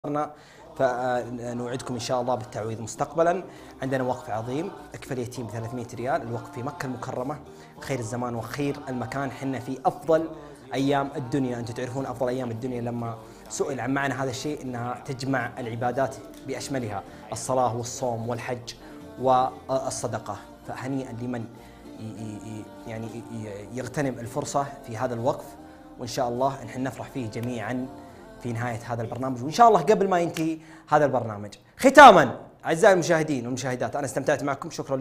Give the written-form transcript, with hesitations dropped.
فنوعدكم إن شاء الله بالتعويض مستقبلا. عندنا وقف عظيم أكفل يتيم ب 300 ريال، الوقف في مكة المكرمة، خير الزمان وخير المكان، حنا في أفضل أيام الدنيا. أنتم تعرفون أفضل أيام الدنيا لما سئل عن معنى هذا الشيء أنها تجمع العبادات بأشملها، الصلاة والصوم والحج والصدقة. فهنيئا لمن يعني يغتنم الفرصة في هذا الوقف، وإن شاء الله نحن نفرح فيه جميعا في نهاية هذا البرنامج، وإن شاء الله قبل ما ينتهي هذا البرنامج. ختاما أعزائي المشاهدين والمشاهدات، أنا استمتعت معكم، شكرا.